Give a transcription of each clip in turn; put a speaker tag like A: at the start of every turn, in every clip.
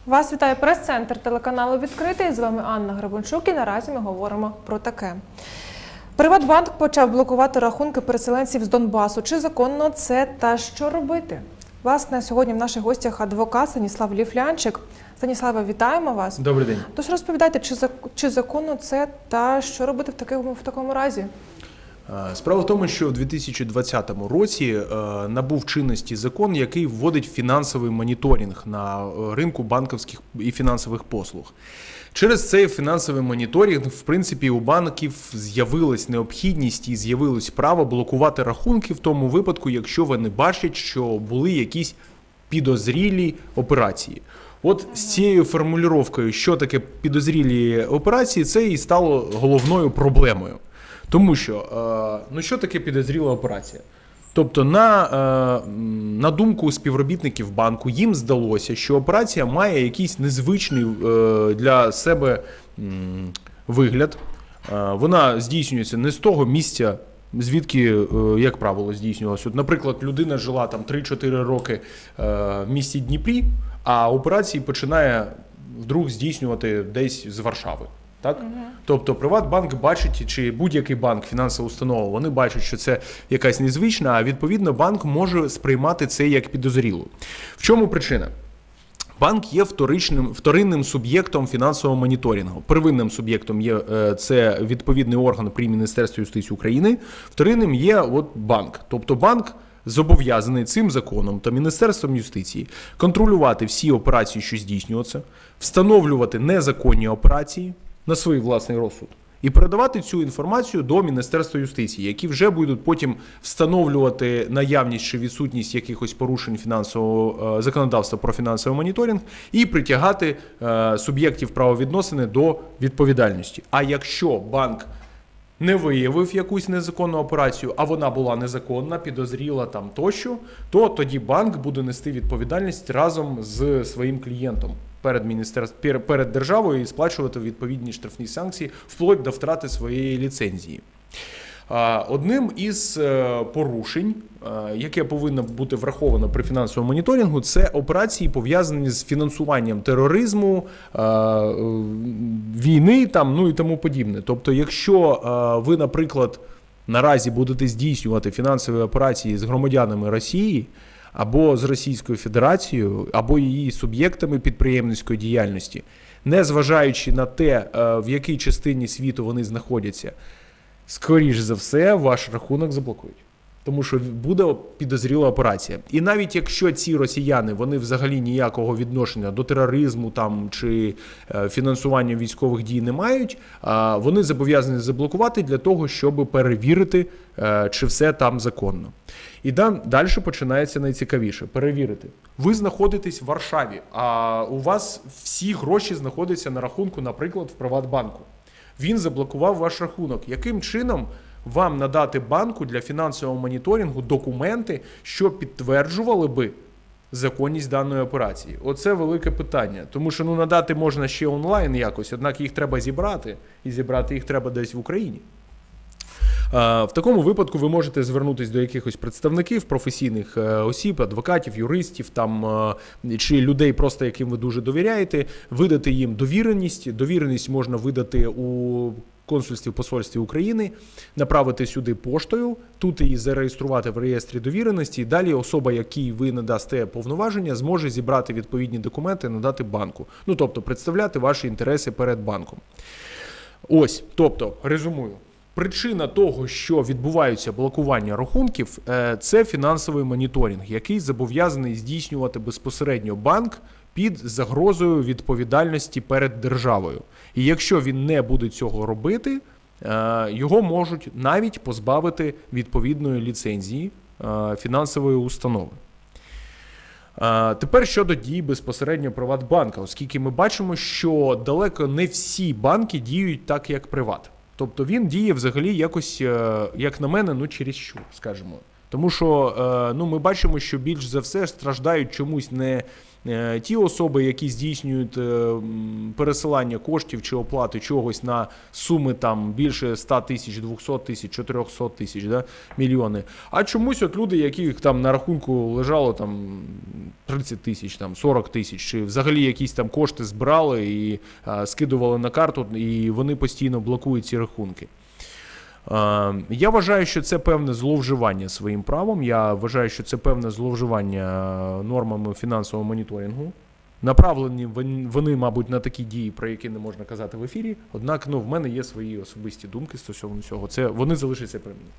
A: Вас вітає прес-центр телеканалу «Відкритий». З вами Анна Гребенчук і наразі ми говоримо про таке. Приватбанк почав блокувати рахунки переселенців з Донбасу. Чи законно це та що робити? Власне, сьогодні в наших гостях адвокат Станіслав Ліфлянчик. Станіславе, вітаємо вас.
B: Добрий день.
A: Тож розповідайте, чи законно це та що робити в такому разі?
B: Справа в тому, що в 2020 році набув чинності закон, який вводить фінансовий моніторинг на ринку банківських і фінансових послуг. Через цей фінансовий моніторинг, в принципі, у банків з'явилась необхідність і з'явилось право блокувати рахунки в тому випадку, якщо вони бачать, що були якісь підозрілі операції. От з цією формулювання, що таке підозрілі операції, це і стало головною проблемою. Тому що, що таке підозріла операція? Тобто, на думку співробітників банку, їм здалося, що операція має якийсь незвичний для себе вигляд. Вона здійснюється не з того місця, звідки, як правило, здійснювалося. От, наприклад, людина жила там 3-4 роки в місті Дніпрі, а операції починає вдруг здійснювати десь з Варшави. Так? Тобто Приватбанк бачить, чи будь-який банк, фінансова установа, вони бачать, що це якась незвична, а відповідно банк може сприймати це як підозрілу. В чому причина? Банк є вторинним суб'єктом фінансового моніторингу. Первинним суб'єктом є це відповідний орган при Міністерстві юстиції України, вторинним є банк. Тобто банк зобов'язаний цим законом та Міністерством юстиції контролювати всі операції, що здійснюються, встановлювати незаконні операції на свій власний розсуд і передавати цю інформацію до Міністерства юстиції, які вже будуть потім встановлювати наявність чи відсутність якихось порушень фінансового законодавства про фінансовий моніторинг і притягати суб'єктів правовідносини до відповідальності. А якщо банк не виявив якусь незаконну операцію, а вона була незаконна, підозріла там тощо, то тоді банк буде нести відповідальність разом з своїм клієнтом перед державою і сплачувати відповідні штрафні санкції вплоть до втрати своєї ліцензії. Одним із порушень, яке повинно бути враховано при фінансовому моніторингу, це операції, пов'язані з фінансуванням тероризму, війни і тому подібне. Тобто, якщо ви, наприклад, наразі будете здійснювати фінансові операції з громадянами Росії, або з Російською Федерацією, або її суб'єктами підприємницької діяльності, не зважаючи на те, в якій частині світу вони знаходяться, скоріш за все, ваш рахунок заблокують. Тому що буде підозріла операція. І навіть якщо ці росіяни, вони взагалі ніякого відношення до тероризму чи фінансування військових дій не мають, вони зобов'язані заблокувати для того, щоб перевірити, чи все там законно. І далі починається найцікавіше – перевірити. Ви знаходитесь в Варшаві, а у вас всі гроші знаходяться на рахунку, наприклад, в Приватбанку. Він заблокував ваш рахунок. Яким чином вам надати банку для фінансового моніторингу документи, що підтверджували би законність даної операції? Оце велике питання. Тому що надати можна ще онлайн якось, однак їх треба зібрати, і зібрати їх треба десь в Україні. В такому випадку ви можете звернутися до якихось представників, професійних осіб, адвокатів, юристів чи людей, просто яким ви дуже довіряєте, видати їм довіреність. Довіреність можна видати у консульстві, посольстві України, направити сюди поштою, тут її зареєструвати в реєстрі довіреності, і далі особа, якій ви надасте повноваження, зможе зібрати відповідні документи і надати банку. Тобто представляти ваші інтереси перед банком. Тобто, резюмую. Причина того, що відбуваються блокування рахунків, це фінансовий моніторинг, який зобов'язаний здійснювати безпосередньо банк під загрозою відповідальності перед державою. І якщо він не буде цього робити, його можуть навіть позбавити відповідної ліцензії фінансової установи. Тепер щодо дій безпосередньо Приватбанка, оскільки ми бачимо, що далеко не всі банки діють так, як Приват. Тобто він діє взагалі якось, як на мене, чересчур, скажімо. Тому що ми бачимо, що більш за все страждають чомусь не ті особи, які здійснюють пересилання коштів чи оплати чогось на суми там більше 100 тисяч, 200 тисяч, 400 тисяч, мільйони, а чомусь от люди, яких там на рахунку лежало там 30 тисяч, там 40 тисяч, чи взагалі якісь там кошти збирали і скидували на карту, і вони постійно блокують ці рахунки. Я вважаю, що це певне зловживання своїм правом, я вважаю, що це певне зловживання нормами фінансового моніторингу. Направлені вони, мабуть, на такі дії, про які не можна казати в ефірі, однак в мене є свої особисті думки стосовно цього, вони залишаться при мені.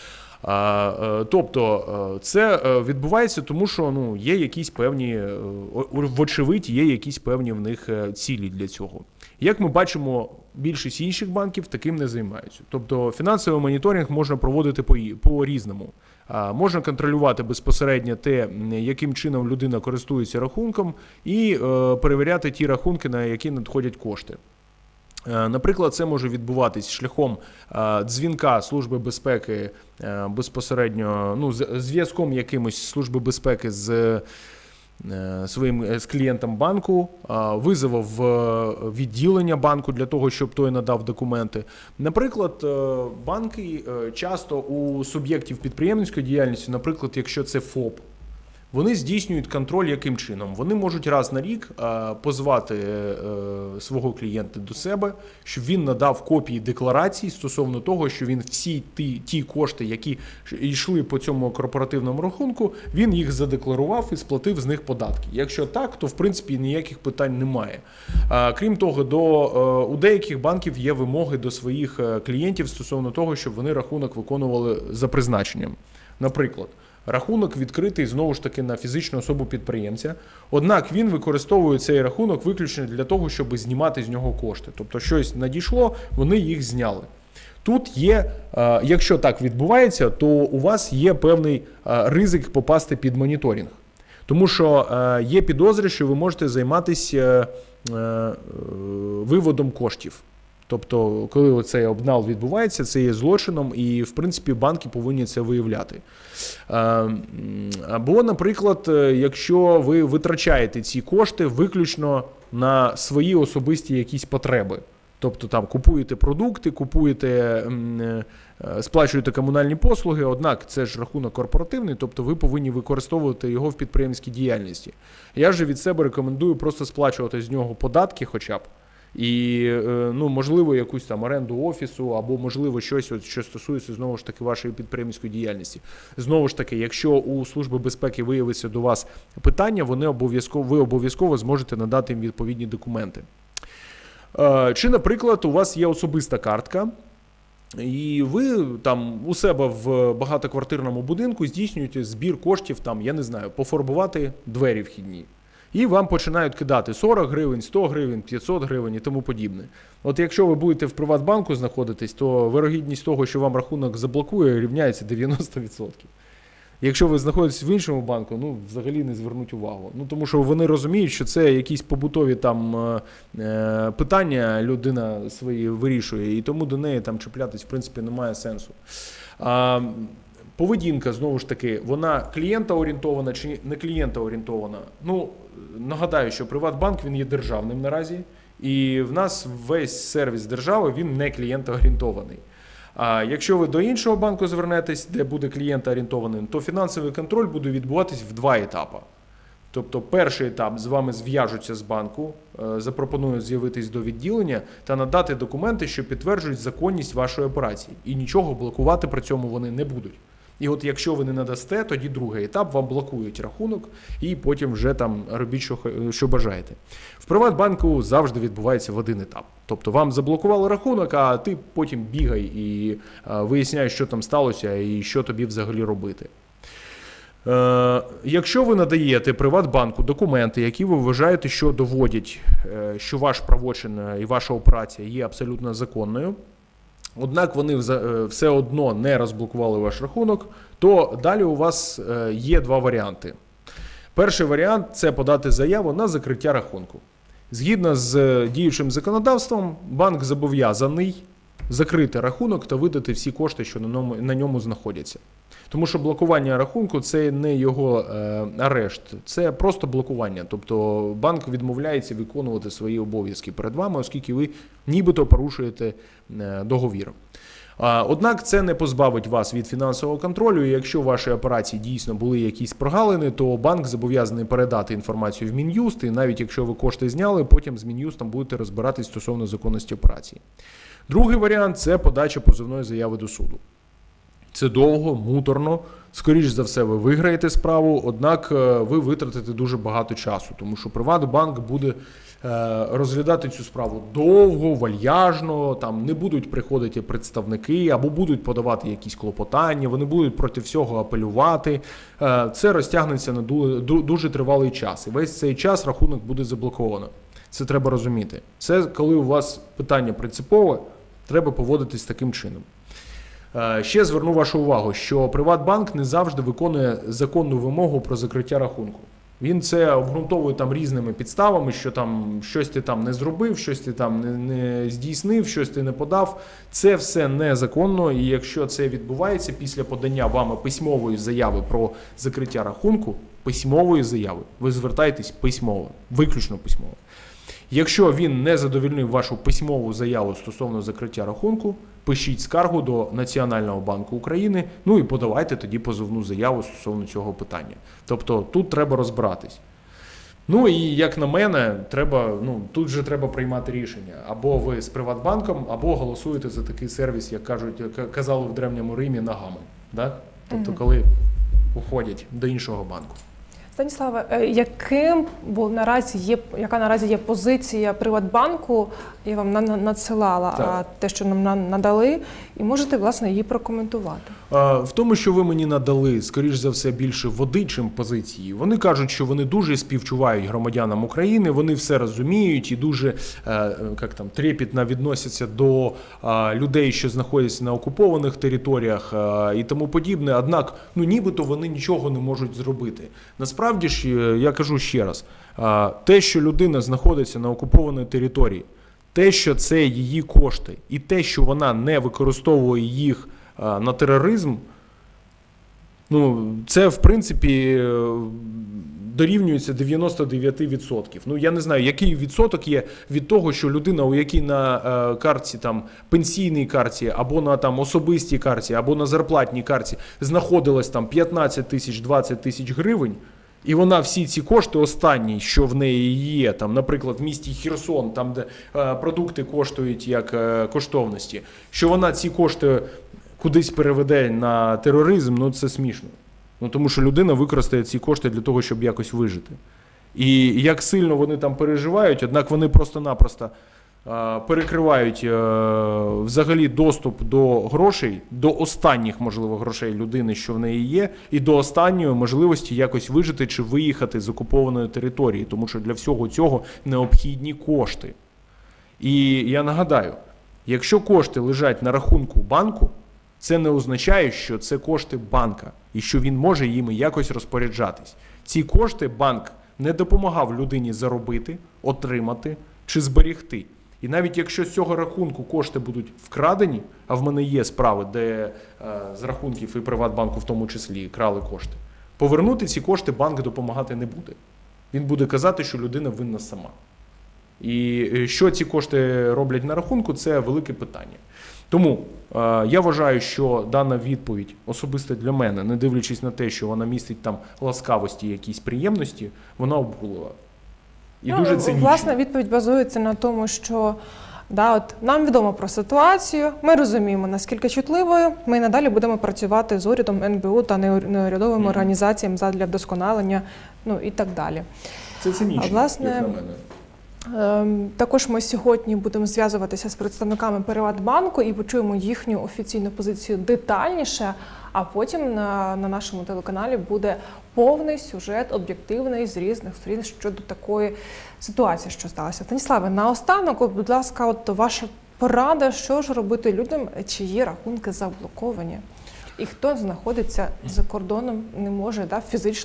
B: Тобто це відбувається тому, що є якісь певні, вочевидь, є якісь певні в них цілі для цього. Як ми бачимо, більшість інших банків таким не займаються. Тобто фінансовий моніторинг можна проводити по-різному. Можна контролювати безпосередньо те, яким чином людина користується рахунком, і перевіряти ті рахунки, на які надходять кошти. Наприклад, це може відбуватись шляхом дзвінка Служби безпеки безпосередньо, зв'язком якимось Служби безпеки з клієнтом банку, визову в відділення банку для того, щоб той надав документи. Наприклад, банки часто у суб'єктів підприємницької діяльності, наприклад, якщо це ФОП, вони здійснюють контроль яким чином? Вони можуть раз на рік позвати свого клієнта до себе, щоб він надав копії декларацій стосовно того, що він всі ті кошти, які йшли по цьому корпоративному рахунку, він їх задекларував і сплатив з них податки. Якщо так, то в принципі ніяких питань немає. Крім того, у деяких банків є вимоги до своїх клієнтів стосовно того, щоб вони рахунок виконували за призначенням. Наприклад, рахунок відкритий, знову ж таки, на фізичну особу-підприємця, однак він використовує цей рахунок виключно для того, щоб знімати з нього кошти. Тобто щось надійшло, вони їх зняли. Тут є, якщо так відбувається, то у вас є певний ризик попасти під моніторинг. Тому що є підозри, що ви можете займатися виводом коштів. Тобто, коли цей обнал відбувається, це є злочином, і, в принципі, банки повинні це виявляти. Або, наприклад, якщо ви витрачаєте ці кошти виключно на свої особисті якісь потреби. Тобто, там, купуєте продукти, сплачуєте комунальні послуги, однак це ж рахунок корпоративний, тобто ви повинні використовувати його в підприємській діяльності. Я ж від себе рекомендую просто сплачувати з нього податки хоча б. І, можливо, якусь там оренду офісу, або, можливо, щось, що стосується, знову ж таки, вашої підприємницької діяльності. Знову ж таки, якщо у Служби безпеки виявиться до вас питання, ви обов'язково зможете надати їм відповідні документи. Чи, наприклад, у вас є особиста картка, і ви там у себе в багатоквартирному будинку здійснюєте збір коштів, пофарбувати двері вхідні. І вам починають кидати 40 гривень, 100 гривень, 500 гривень і тому подібне. От якщо ви будете в Приватбанку знаходитись, то вирогідність того, що вам рахунок заблокує, рівняється 90%. Якщо ви знаходитесь в іншому банку, взагалі не звернуть увагу. Тому що вони розуміють, що це якісь побутові питання людина свої вирішує, і тому до неї чіплятись, в принципі, немає сенсу. Поведінка, знову ж таки, вона клієнта-орієнтована чи не клієнта-орієнтована? Нагадаю, що Приватбанк, він є державним наразі, і в нас весь сервіс держави, він не клієнта-орієнтований. А якщо ви до іншого банку звернетесь, де буде клієнта-орієнтованим, то фінансовий контроль буде відбуватись в 2 етапи. Тобто перший етап: з вами зв'яжуться з банку, запропонують з'явитись до відділення та надати документи, що підтверджують законність вашої операції. І нічого блокувати при цьому вони не будуть. І от якщо ви не надасте, тоді другий етап: вам блокують рахунок і потім вже робіть, що бажаєте. В Приватбанку завжди відбувається в один етап. Тобто вам заблокували рахунок, а ти потім бігай і виясняй, що там сталося і що тобі взагалі робити. Якщо ви надаєте Приватбанку документи, які ви вважаєте, що доводять, що ваш правочин і ваша операція є абсолютно законною, однак вони все одно не розблокували ваш рахунок, то далі у вас є 2 варіанти. Перший варіант – це подати заяву на закриття рахунку. Згідно з діючим законодавством, банк зобов'язаний закрити рахунок та видати всі кошти, що на ньому знаходяться. Тому що блокування рахунку – це не його арешт, це просто блокування. Тобто банк відмовляється виконувати свої обов'язки перед вами, оскільки ви нібито порушуєте договір. Однак це не позбавить вас від фінансового контролю, і якщо в вашій операції дійсно були якісь прогалини, то банк зобов'язаний передати інформацію в Мін'юст, і навіть якщо ви кошти зняли, потім з Мін'юстом будете розбиратись стосовно законності операції. Другий варіант – це подача позовної заяви до суду. Це довго, муторно, скоріш за все ви виграєте справу, однак ви витратите дуже багато часу, тому що Приватбанк буде розглядати цю справу довго, вальяжно, там не будуть приходити представники або будуть подавати якісь клопотання, вони будуть проти всього апелювати. Це розтягнеться на дуже тривалий час, і весь цей час рахунок буде заблоковано. Це треба розуміти. Це коли у вас питання принципове, треба поводитись таким чином. Ще зверну вашу увагу, що Приватбанк не завжди виконує законну вимогу про закриття рахунку. Він це обґрунтовує там різними підставами, що там щось ти там не зробив, щось ти там не здійснив, щось ти не подав. Це все незаконно, і якщо це відбувається після подання вами письмової заяви про закриття рахунку, письмової заяви, ви звертаєтесь письмово, виключно письмово. Якщо він не задовольнив вашу письмову заяву стосовно закриття рахунку, пишіть скаргу до Національного банку України, ну і подавайте тоді позовну заяву стосовно цього питання. Тобто тут треба розбиратись. Ну і як на мене, тут же треба приймати рішення. Або ви з Приватбанком, або голосуєте за такий сервіс, як казали в Древньому Римі, ногами. Да? Тобто коли уходять до іншого банку.
A: Станіславе, яка наразі є позиція Приватбанку, я вам надсилала те, що нам надали, і можете, власне, її прокоментувати.
B: В тому, що ви мені надали, скоріш за все, більше води, чим позиції. Вони кажуть, що вони дуже співчувають громадянам України, вони все розуміють і дуже трепетно відносяться до людей, що знаходяться на окупованих територіях і тому подібне. Однак, нібито вони нічого не можуть зробити. Насправді ж, я кажу ще раз, те, що людина знаходиться на окупованій території, те, що це її кошти, і те, що вона не використовує їх на тероризм, це, в принципі, дорівнюється 99%. Я не знаю, який відсоток є від того, що людина, у якій на картці, пенсійній картці, або на особистій картці, або на зарплатній картці знаходилось 15 тисяч, 20 тисяч гривень, і вона всі ці кошти останні, що в неї є, наприклад, в місті Херсон, там, де продукти коштують як коштовності, що вона ці кошти кудись переведе на тероризм, це смішно. Тому що людина використає ці кошти для того, щоб якось вижити. І як сильно вони там переживають, однак вони просто-напросто перекривають взагалі доступ до грошей, до останніх, можливо, грошей людини, що в неї є, і до останньої можливості якось вижити чи виїхати з окупованої території, тому що для всього цього необхідні кошти. І я нагадаю, якщо кошти лежать на рахунку банку, це не означає, що це кошти банка і що він може їми якось розпоряджатись. Ці кошти банк не допомагав людині заробити, отримати чи зберегти. І навіть якщо з цього рахунку кошти будуть вкрадені, а в мене є справи, де з рахунків і Приватбанку в тому числі крали кошти, повернути ці кошти банк допомагати не буде. Він буде казати, що людина винна сама. І що ці кошти роблять на рахунку, це велике питання. Тому я вважаю, що дана відповідь особисто для мене, не дивлячись на те, що вона містить ласкавості, якісь приємності, вона обгулила. І дуже цинічно.
A: Власне, відповідь базується на тому, що нам відомо про ситуацію, ми розуміємо, наскільки чутливою, ми надалі будемо працювати з урядом, НБУ та неурядовими організаціями задля вдосконалення, і так далі.
B: Це цинічно, як на мене.
A: Також ми сьогодні будемо зв'язуватися з представниками Приватбанку і почуємо їхню офіційну позицію детальніше, а потім на нашому телеканалі буде повний сюжет, об'єктивний, з різних сторін щодо такої ситуації, що сталося. Станіславе, наостанок, будь ласка, ваша порада, що ж робити людям, чиї рахунки заблоковані? І хто знаходиться за кордоном, не може фізично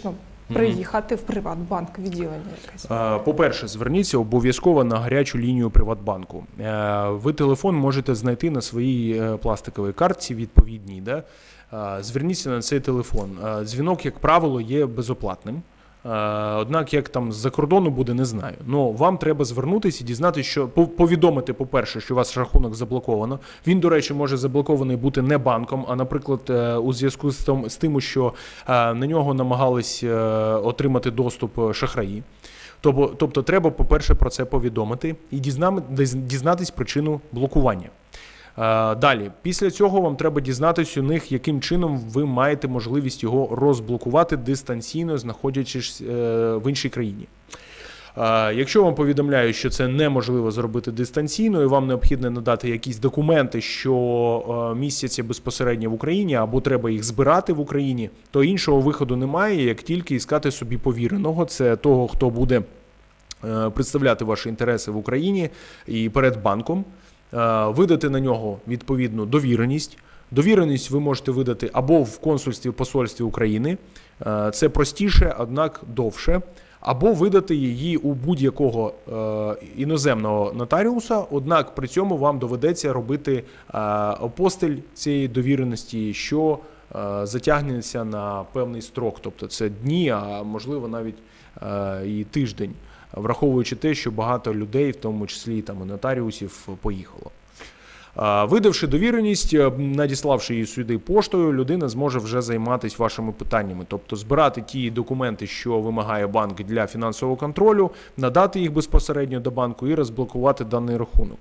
A: приїхати в Приватбанк відділення якесь?
B: По-перше, зверніться обов'язково на гарячу лінію Приватбанку. Ви телефон можете знайти на своїй пластиковій картці відповідній. Да? Зверніться на цей телефон. Дзвінок, як правило, є безоплатним. Однак, як там з-за кордону буде, не знаю. Но вам треба звернутися і дізнатися, що повідомити, по-перше, що у вас рахунок заблоковано. Він, до речі, може заблокований бути не банком, а, наприклад, у зв'язку з тим, що на нього намагались отримати доступ шахраї. Тобто треба, по-перше, про це повідомити і дізнатись причину блокування. Далі, після цього вам треба дізнатися у них, яким чином ви маєте можливість його розблокувати дистанційно, знаходячись в іншій країні. Якщо вам повідомляють, що це неможливо зробити дистанційно і вам необхідно надати якісь документи, що містяться безпосередньо в Україні, або треба їх збирати в Україні, то іншого виходу немає, як тільки іскати собі повіреного. Це того, хто буде представляти ваші інтереси в Україні і перед банком. Видати на нього відповідну довіреність. Довіреність ви можете видати або в консульстві, посольстві України, це простіше, однак довше, або видати її у будь-якого іноземного нотаріуса, однак при цьому вам доведеться робити апостиль цієї довіреності, що затягнеться на певний строк, тобто це дні, а можливо навіть і тиждень. Враховуючи те, що багато людей, в тому числі там, і нотаріусів, поїхало. Видавши довіреність, надіславши її сюди поштою, людина зможе вже займатися вашими питаннями. Тобто збирати ті документи, що вимагає банк для фінансового контролю, надати їх безпосередньо до банку і розблокувати даний рахунок.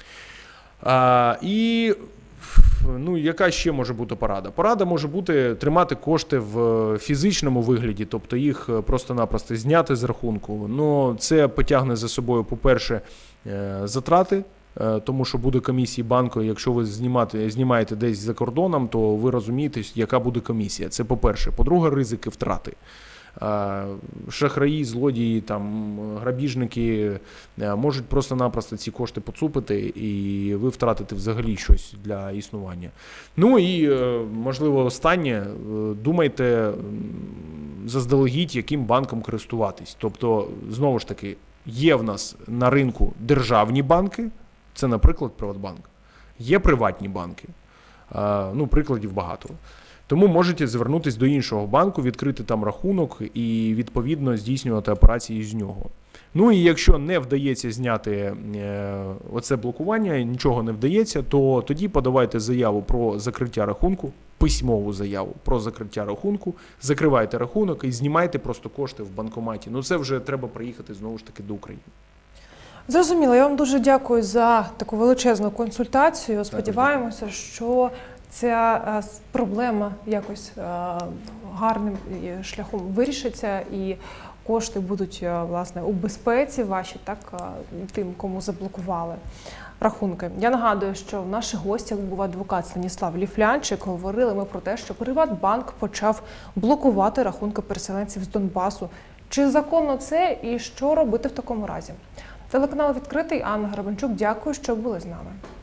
B: Яка ще може бути порада? Порада може бути тримати кошти в фізичному вигляді, тобто їх просто-напросто зняти з рахунку. Це потягне за собою, по-перше, затрати, тому що буде комісія банку. Якщо ви знімаєте десь за кордоном, то ви розумієте, яка буде комісія. Це по-перше. По-друге, ризики втрати. Шахраї, злодії, грабіжники можуть просто-напросто ці кошти поцупити і ви втратите взагалі щось для існування. Можливо, останнє, думайте заздалегідь, яким банком користуватись. Тобто, знову ж таки, є в нас на ринку державні банки, це, наприклад, Приватбанк. Є приватні банки, прикладів багато. Тому можете звернутися до іншого банку, відкрити там рахунок і, відповідно, здійснювати операції з нього. І якщо не вдається зняти оце блокування, нічого не вдається, то тоді подавайте заяву про закриття рахунку, письмову заяву про закриття рахунку, закривайте рахунок і знімайте просто кошти в банкоматі. Це вже треба приїхати, знову ж таки, до України.
A: Зрозуміло. Я вам дуже дякую за таку величезну консультацію. Сподіваємося, що ця проблема якось гарним шляхом вирішиться і кошти будуть, власне, у безпеці ваші, тим, кому заблокували рахунки. Я нагадую, що в наших гостях був адвокат Станіслав Ліфлянчик. Говорили ми про те, що Приватбанк почав блокувати рахунки переселенців з Донбасу. Чи законно це і що робити в такому разі? Телеканал «Відкритий», Анна Гребенчук. Дякую, що були з нами.